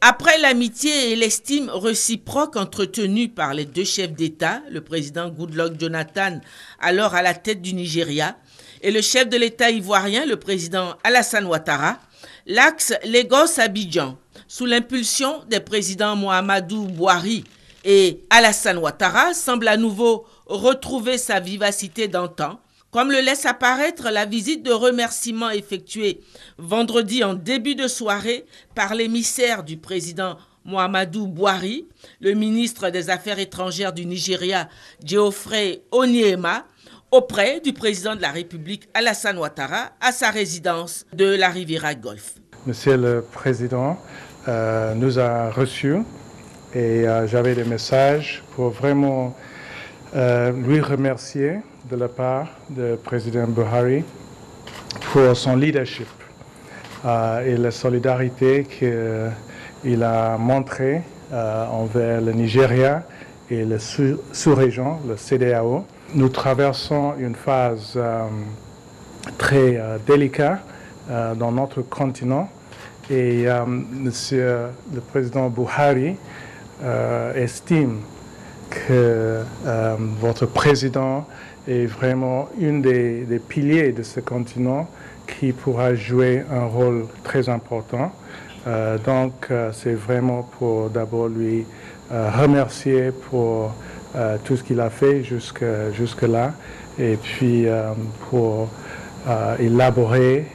Après l'amitié et l'estime réciproque entretenues par les deux chefs d'État, le président Goodluck Jonathan, alors à la tête du Nigeria, et le chef de l'État ivoirien, le président Alassane Ouattara, l'axe Lagos-Abidjan, sous l'impulsion des présidents Muhammadu Buhari et Alassane Ouattara, semble à nouveau retrouver sa vivacité d'antan, comme le laisse apparaître la visite de remerciement effectuée vendredi en début de soirée par l'émissaire du président Muhammadu Buhari, le ministre des Affaires étrangères du Nigeria, Geoffrey Onyeama, auprès du président de la République Alassane Ouattara à sa résidence de la Riviera Golfe. Monsieur le Président nous a reçus et j'avais des messages pour vraiment lui remercier de la part du président Buhari pour son leadership et la solidarité qu'il a montrée envers le Nigeria et la sous-région, le CEDEAO. Nous traversons une phase très délicate dans notre continent et Monsieur le président Buhari estime que votre président est vraiment une des piliers de ce continent qui pourra jouer un rôle très important. Donc c'est vraiment pour d'abord lui remercier pour tout ce qu'il a fait jusque-là et puis pour élaborer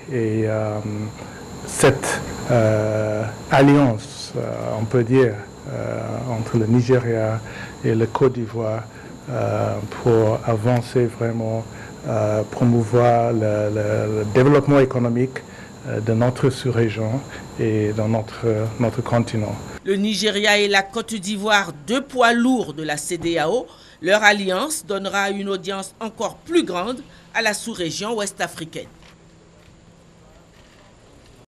cette alliance, on peut dire, entre le Nigeria et le Côte d'Ivoire pour avancer vraiment, promouvoir le développement économique de notre sous-région et dans notre continent. Le Nigeria et la Côte d'Ivoire, deux poids lourds de la CEDEAO, leur alliance donnera une audience encore plus grande à la sous-région ouest-africaine.